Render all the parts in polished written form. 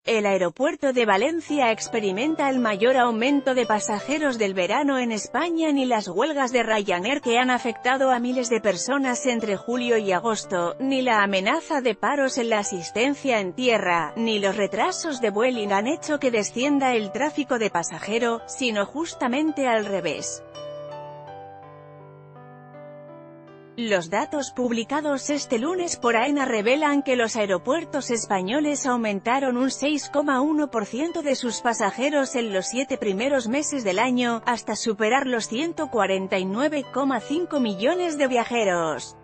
El aeropuerto de Valencia experimenta el mayor aumento de pasajeros del verano en España. Ni las huelgas de Ryanair que han afectado a miles de personas entre julio y agosto, ni la amenaza de paros en la asistencia en tierra, ni los retrasos de Vueling han hecho que descienda el tráfico de pasajero, sino justamente al revés. Los datos publicados este lunes por AENA revelan que los aeropuertos españoles aumentaron un 6,1% de sus pasajeros en los 7 primeros meses del año, hasta superar los 149,5 millones de viajeros.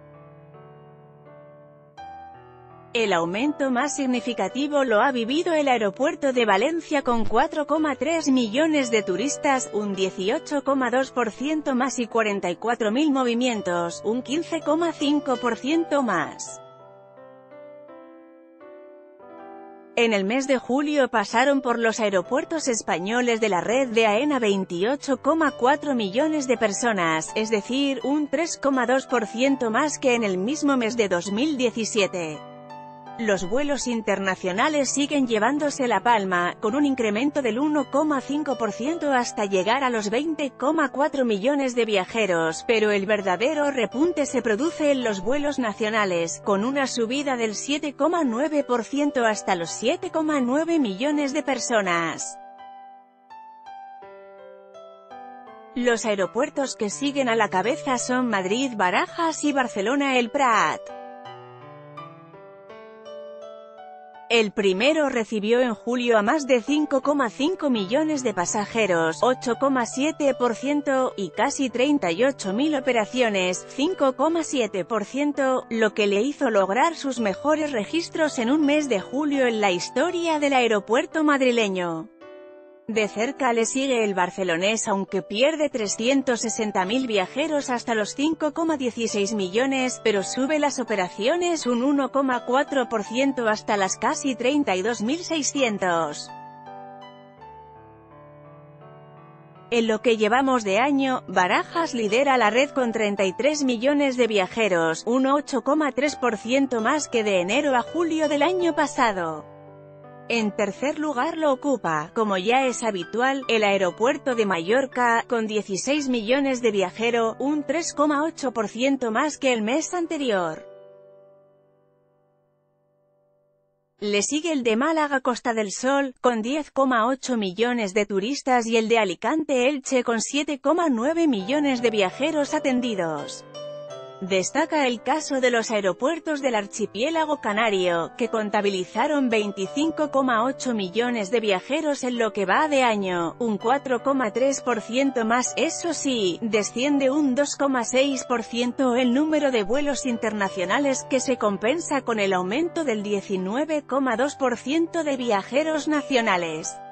El aumento más significativo lo ha vivido el aeropuerto de Valencia con 4,3 millones de turistas, un 18,2% más, y 44.000 movimientos, un 15,5% más. En el mes de julio pasaron por los aeropuertos españoles de la red de AENA 28,4 millones de personas, es decir, un 3,2% más que en el mismo mes de 2017. Los vuelos internacionales siguen llevándose la palma, con un incremento del 1,5% hasta llegar a los 20,4 millones de viajeros, pero el verdadero repunte se produce en los vuelos nacionales, con una subida del 7,9% hasta los 7,9 millones de personas. Los aeropuertos que siguen a la cabeza son Madrid, Barajas y Barcelona El Prat. El primero recibió en julio a más de 5,5 millones de pasajeros, 8,7%, y casi 38.000 operaciones, 5,7%, lo que le hizo lograr sus mejores registros en un mes de julio en la historia del aeropuerto madrileño. De cerca le sigue el barcelonés, aunque pierde 360.000 viajeros hasta los 5,16 millones, pero sube las operaciones un 1,4% hasta las casi 32.600. En lo que llevamos de año, Barajas lidera la red con 33 millones de viajeros, un 8,3% más que de enero a julio del año pasado. En tercer lugar lo ocupa, como ya es habitual, el aeropuerto de Mallorca, con 16 millones de viajeros, un 3,8% más que el mes anterior. Le sigue el de Málaga Costa del Sol, con 10,8 millones de turistas, y el de Alicante Elche con 7,9 millones de viajeros atendidos. Destaca el caso de los aeropuertos del archipiélago canario, que contabilizaron 25,8 millones de viajeros en lo que va de año, un 4,3% más. Eso sí, desciende un 2,6% el número de vuelos internacionales, que se compensa con el aumento del 19,2% de viajeros nacionales.